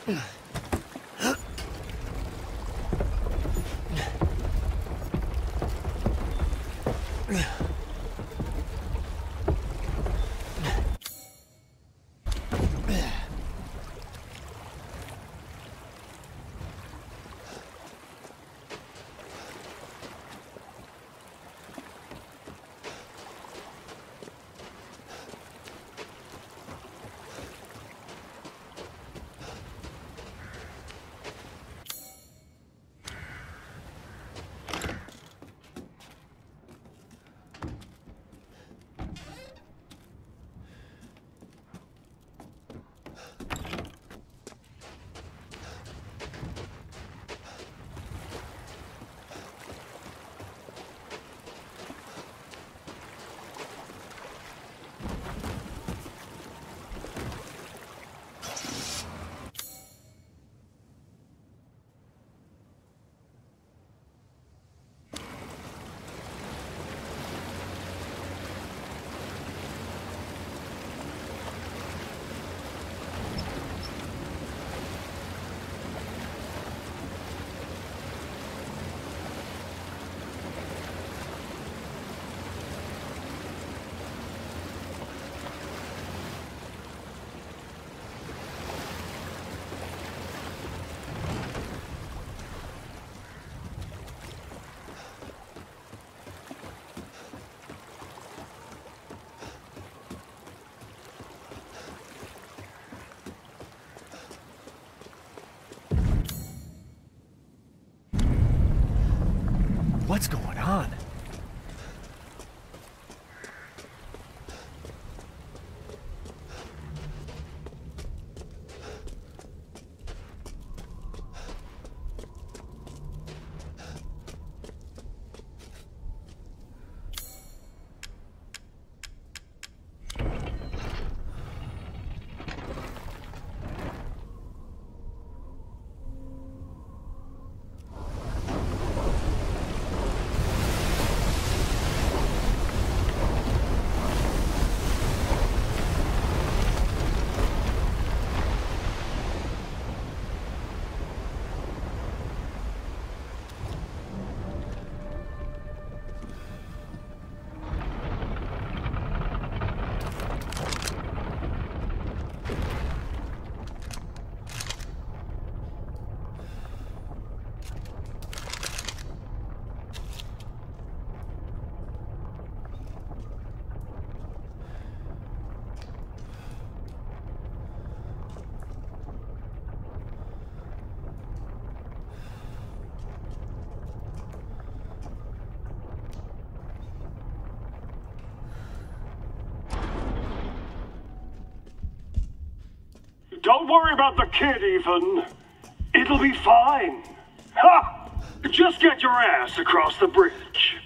What's going on? Don't worry about the kid, Ethan. It'll be fine. Ha! Just get your ass across the bridge.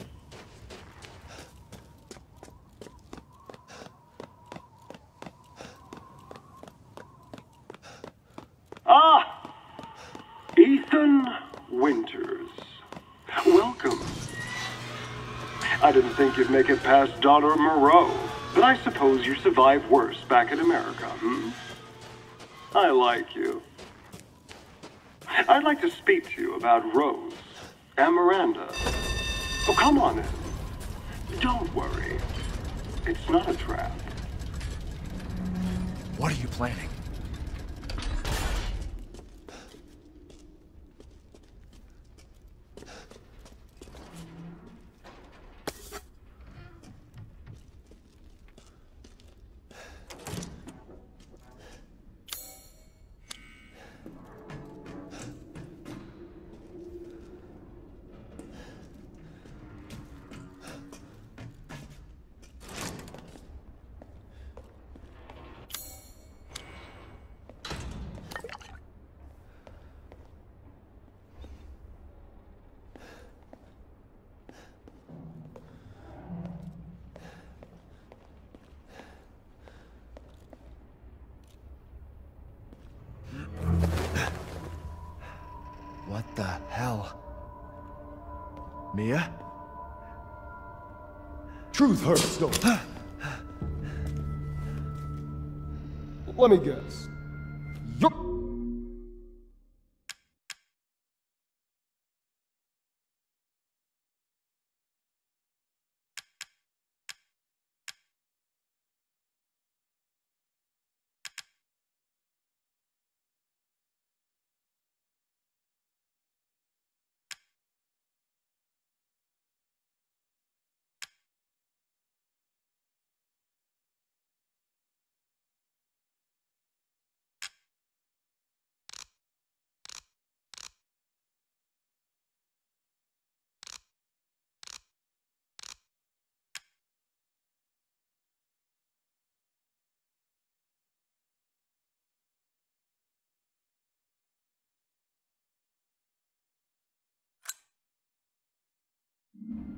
Ah! Ethan Winters. Welcome. I didn't think you'd make it past Daughter Moreau, but I suppose you survived worse back in America, hmm? I like you. I'd like to speak to you about Rose and Miranda. Oh, come on in. Don't worry. It's not a trap. What are you planning? What the hell? Mia? Truth hurts, don't it? Let me guess. Yup.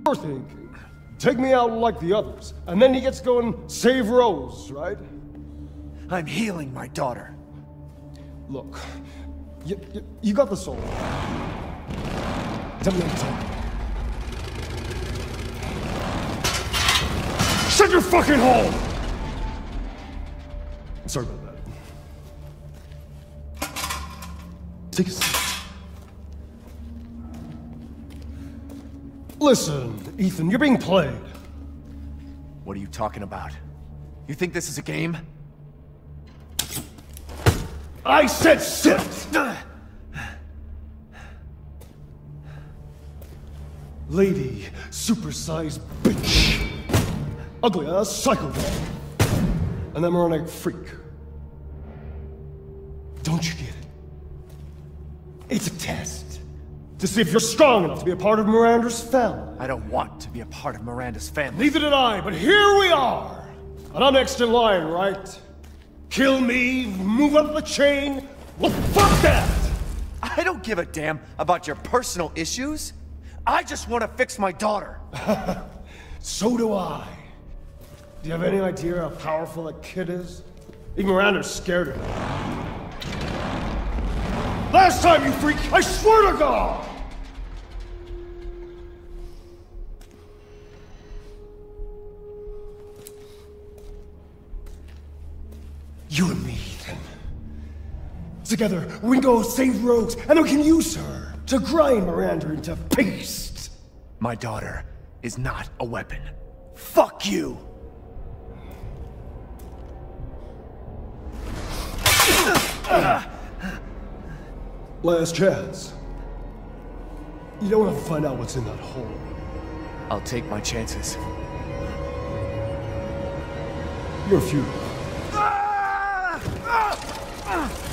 You're thinking, take me out like the others, and then he gets going save Rose, right? I'm healing my daughter. Look, you got the soul. Tell me time. Shut your fucking hole! Sorry about that. Take a seat. Listen, Ethan, you're being played. What are you talking about? You think this is a game? I said sit! Lady, supersized bitch. Ugly ass psychopath. An moronic freak. Don't you get it? It's a test. To see if you're strong enough to be a part of Miranda's family. I don't want to be a part of Miranda's family. Neither did I, but here we are. And I'm next in line, right? Kill me, move up the chain. Well, fuck that! I don't give a damn about your personal issues. I just want to fix my daughter. So do I. Do you have any idea how powerful that kid is? Even Miranda's scared of him. Last time, you freak, I swear to God! You and me, Ethan. Together, we can go save Rose, and we can use her to grind Miranda into paste. My daughter is not a weapon. Fuck you! Last chance. You don't have to find out what's in that hole. I'll take my chances. You're futile.